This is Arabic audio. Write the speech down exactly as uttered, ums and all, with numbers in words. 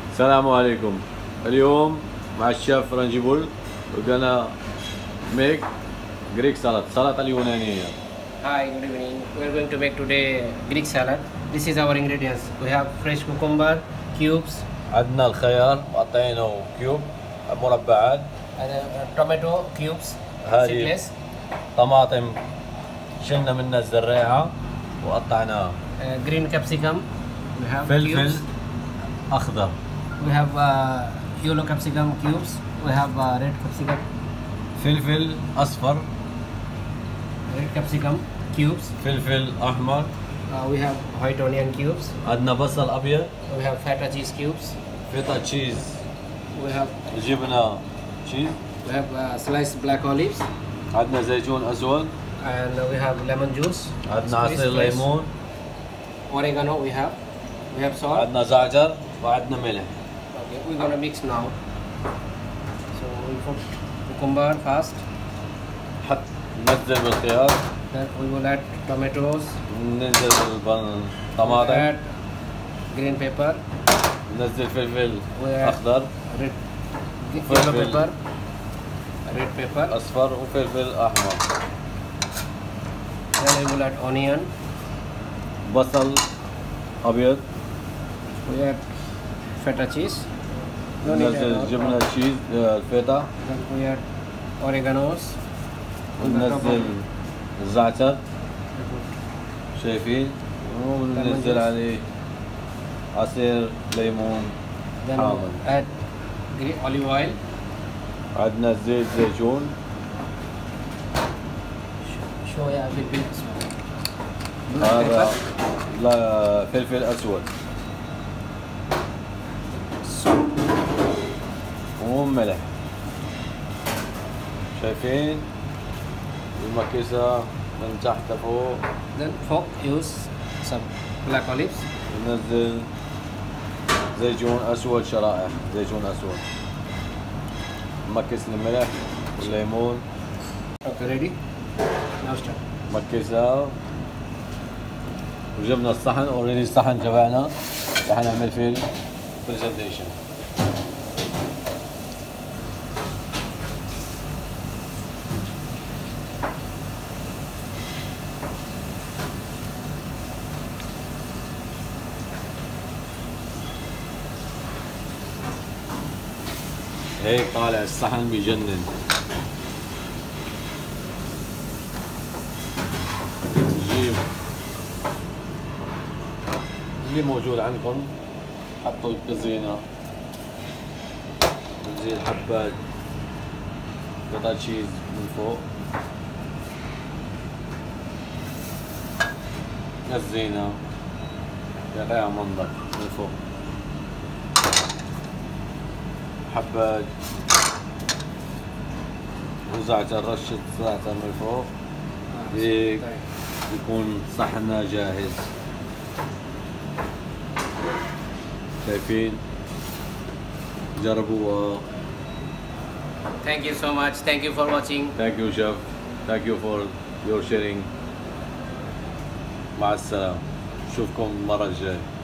السلام عليكم. اليوم مع الشيف رانجيبول we're gonna make Greek salad, سلطة اليونانية. Hi, good evening. We are going to make today Greek salad. This is our ingredients. We have fresh cucumber cubes. عندنا الخيار مقطعينه كيوب مربعات. And uh, tomato cubes. هذه seedless. طماطم شلنا منها الزريعة وقطعناها. Uh, green capsicum. We have فلفل cubes. أخضر. We have uh, yellow capsicum cubes. We have uh, red capsicum. فلفل أصفر. Red capsicum cubes. فلفل أحمر. Uh, we have white onion cubes. عندنا بصل أبيض. We have feta cheese cubes. فيتا تشيز. We have جبنة تشيز. we have uh, sliced black olives. عندنا زيتون أسود. And uh, we have lemon juice. عندنا عصير ليمون. Oregano we have. We have salt. عندنا زعتر وعندنا ملح. Okay, we're gonna mix now. So we put cucumber first. حط ننزل بالخيار. Then we will add tomatoes. ننزل بالطماطم. Add green pepper. ننزل فلفل add أخضر. Red yellow pepper. Red pepper. أصفر وفلفل أحمر. Then we will add onion. بصل أبيض. We add feta cheese. No need ننزل add جبنة all. تشيز الفيتا. Then we add oreganos. وننزل الزعتر. شايفين؟ وننزل عليه عصير ليمون Then حامض. we add green olive oil. عندنا زيت زيتون. شوية فلفل هذا لا فلفل أسود وملح. شايفين المكيسة من تحت لفوق. Then fork use some black olives. ننزل زيتون أسود شرائح زيتون أسود. مكس الملح والليمون. Okay, ready? Now start. مكسها وجبنا الصحن اوريدي الصحن تبعنا رح نعمل فيه برزنتيشن. هيك طالع الصحن بجنن. جيب اللي موجود عندكم حطوا الكزينة. نزيد حبات قطع تشيز من فوق. كزينة يعطيها منظر من فوق. حبات وزعتر رشة زعتر من فوق. هيك يكون صحننا جاهز. شايفين؟ جربوها. Thank you so much. Thank you for watching. Thank you chef. Thank you for your sharing. مع السلامة. نشوفكم المرة الجاية.